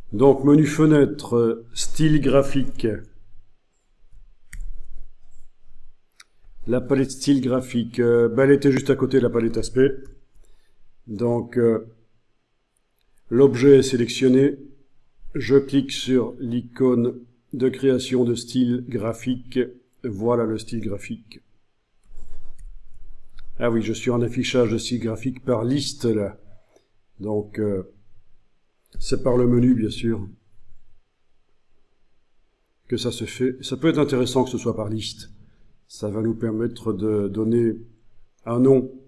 Donc, menu fenêtre, style graphique. La palette style graphique, elle était juste à côté de la palette aspect. Donc, l'objet est sélectionné. Je clique sur l'icône de création de style graphique. Voilà le style graphique. Ah oui, je suis en affichage de style graphique par liste là. Donc, c'est par le menu, bien sûr, que ça se fait. Ça peut être intéressant que ce soit par liste. Ça va nous permettre de donner un nom